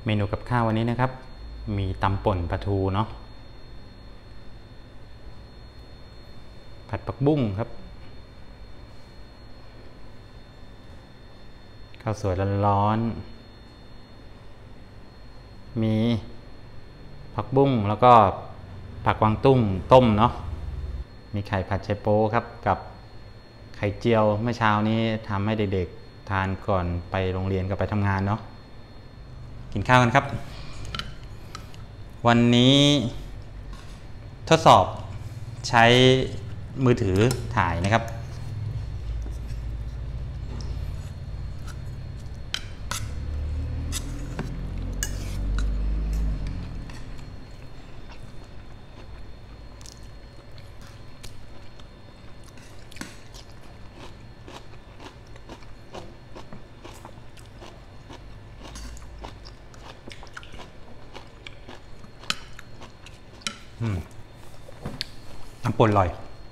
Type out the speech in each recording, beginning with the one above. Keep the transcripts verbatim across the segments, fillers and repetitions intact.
เมนูกับข้าววันนี้นะครับมีตำป่นปลาทูเนาะผัดผักบุ้งครับข้าวสวยร้อนๆมีผักบุ้งแล้วก็ผักกวางตุ้งต้มเนาะมีไข่ผัดไชโป๊ครับกับไข่เจียวเมื่อเช้านี้ทำให้เด็กๆทานก่อนไปโรงเรียนกับไปทำงานเนาะกินข้าวกันครับวันนี้ทดสอบใช้มือถือถ่ายนะครับน้ำป่นอร่อย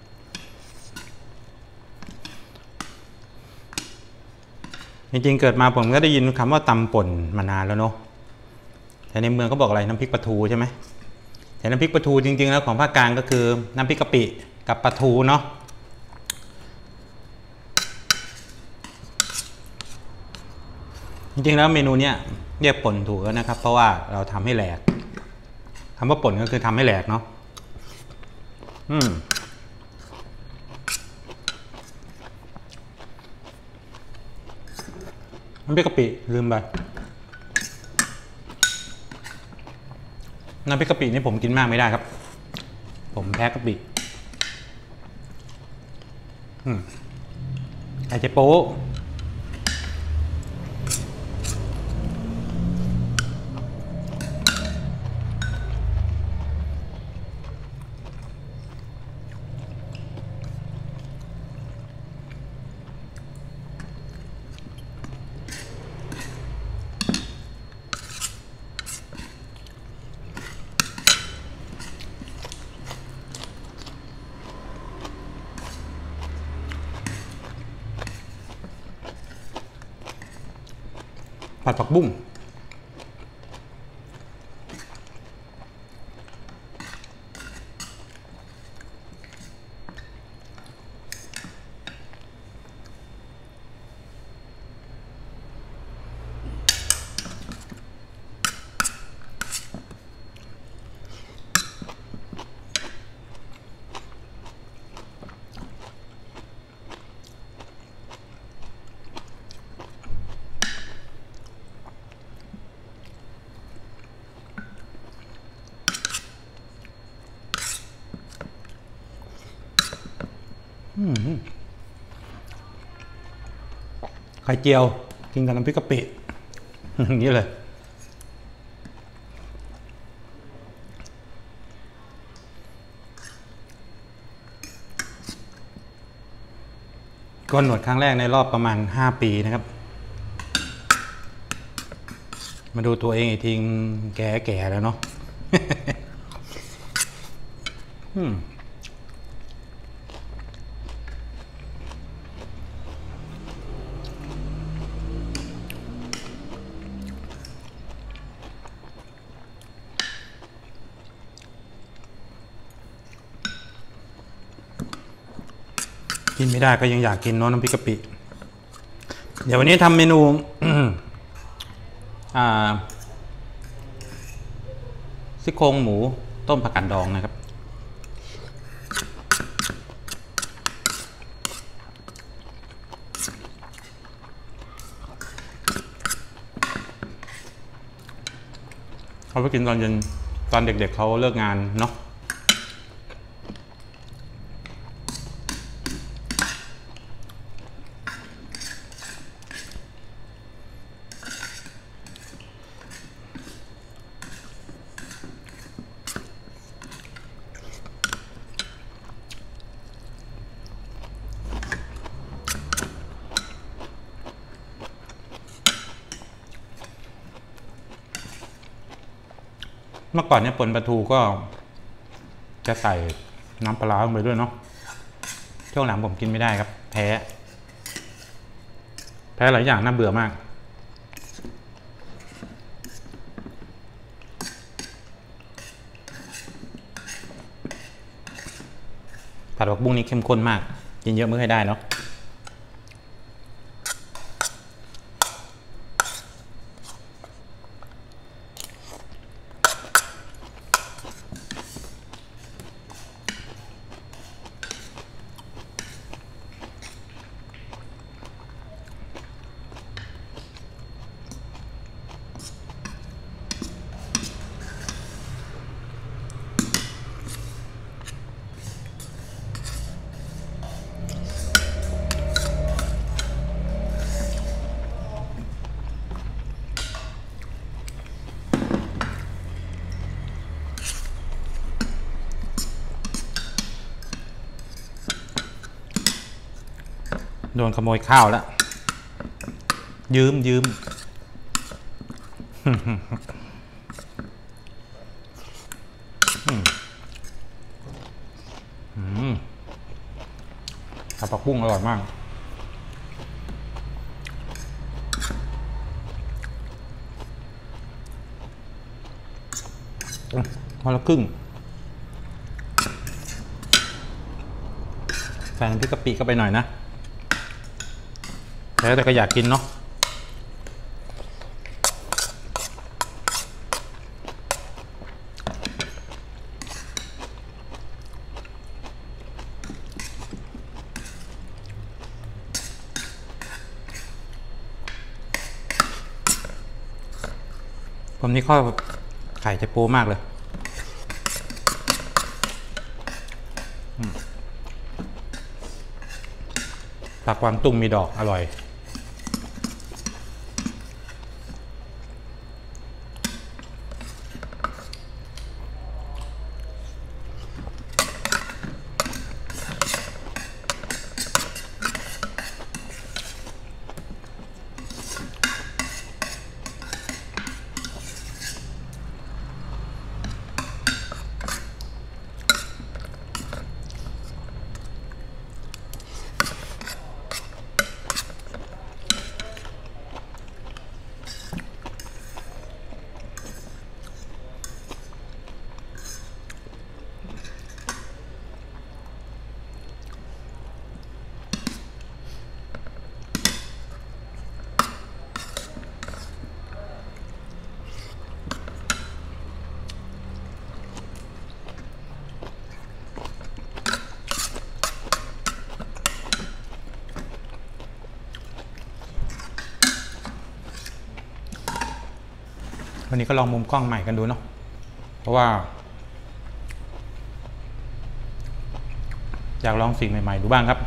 จริงๆเกิดมาผมก็ได้ยินคำว่าตำป่นมานานแล้วเนาะแต่ในเมืองก็บอกอะไรน้ำพริกปลาทูใช่ไหมแต่น้ำพริกปลาทูจริงๆแล้วของภาคกลางก็คือน้ำพริกกะปิกับปลาทูเนาะจริงๆแล้วเมนูเนี้ยเรียกป่นถูกแล้วนะครับเพราะว่าเราทำให้แหลกคำว่าป่นก็คือทำให้แหลกเนาะอืมน้ำพริกกะปิลืมไปน้ำพริกกะปินี่ผมกินมากไม่ได้ครับผมแพ้กะปิอืมไข่เจ๊โป๊ผัดผักบุ้งไข่เจียวกินกับน้ำพริกกะปิอย่างนี้เลยก้นหนวดครั้งแรกในรอบประมาณห้าปีนะครับมาดูตัวเองอีกทีแก่ๆแล้วเนาะ กินไม่ได้ก็ยังอยากกินเนาะน้ำพริกกะปิเดี๋ยววันนี้ทำเมนู ซี่โครงหมูต้มผักกาดดองนะครับเขาไปกินตอนเย็นตอนเด็กๆ เขาเลิกงานเนาะเมื่อก่อนเนี่ยป่นปลาทูก็จะใส่น้ำปลาร้าลงไปด้วยเนาะช่วงหลังผมกินไม่ได้ครับแพ้แพ้หลายอย่างน่าเบื่อมากผัดผักบุ้งนี่เข้มข้นมากกินเยอะไม่ค่อยได้เนาะโดนขโมยข้าวแล้วยืมยืมผัดผักบุ้งอร่อยมากมาละครึ่งใส่น้ำพริกกะปิเข้าไปหน่อยนะแล้วแต่ก็อยากกินเนาะผมนี่ข้อไข่จะปูมากเลยผักกวางตุ้งมีดอกอร่อยวันนี้ก็ลองมุมกล้องใหม่กันดูเนาะเพราะว่าอยากลองสิ่งใหม่ๆดูบ้างครับ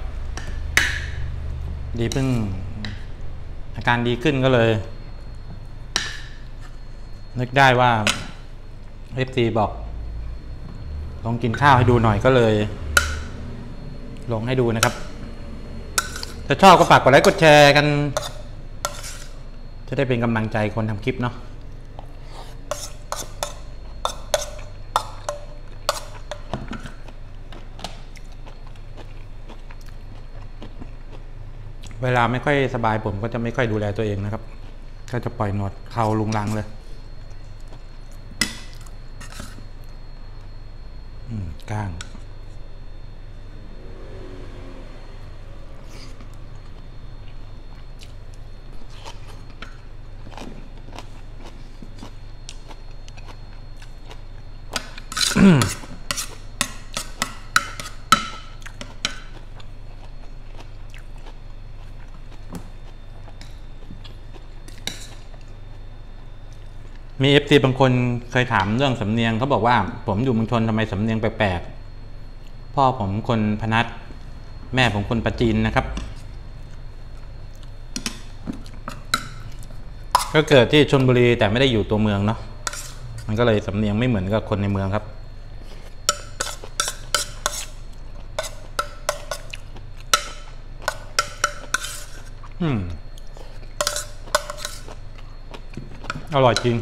ดีเพิ่งอาการดีขึ้นก็เลยนึกได้ว่า เอฟ ซี บอกลองกินข้าวให้ดูหน่อยก็เลยลงให้ดูนะครับถ้าชอบก็ฝากกดไลค์กดแชร์กันจะได้เป็นกำลังใจคนทำคลิปเนาะเวลาไม่ค่อยสบายผมก็จะไม่ค่อยดูแลตัวเองนะครับก็จะปล่อยหนวดเขาลุงลังเลยก้างมี เอฟ ซี บางคนเคยถามเรื่องสำเนียงเขาบอกว่าผมอยู่เมืองชนทำไมสำเนียงแปลกๆพ่อผมคนพนัสแม่ผมคนปราจีนนะครับก็เกิดที่ชลบุรีแต่ไม่ได้อยู่ตัวเมืองเนาะมันก็เลยสำเนียงไม่เหมือนกับคนในเมืองครับอืมอร่อยจริง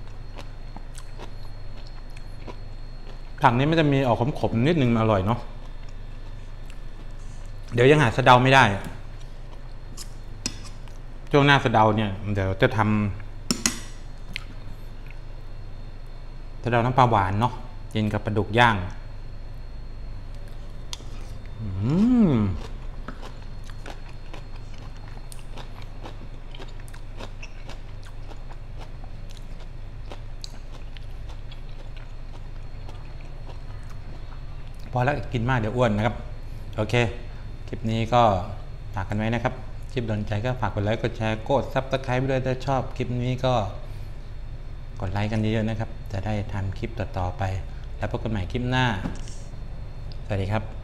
ผักนี้มันจะมีออกขมๆนิดนึงอร่อยเนาะเดี๋ยวยังหาสะเดาไม่ได้ช่วงหน้าสะเดาเนี่ยเดี๋ยวจะทำสะเดาน้ำปลาหวานเนาะกินกับปลาดุกย่างพอแล้วกินมากเดี๋ยวอ้วนนะครับโอเคคลิปนี้ก็ฝากกันไว้นะครับคลิปโดนใจก็ฝากกดไลค์กดแชร์กดซับสไครป์ไปด้วยถ้าชอบคลิปนี้ก็กดไลค์กันเยอะๆนะครับจะได้ทำคลิปต่อๆไปแล้วพบกันใหม่คลิปหน้าสวัสดีครับ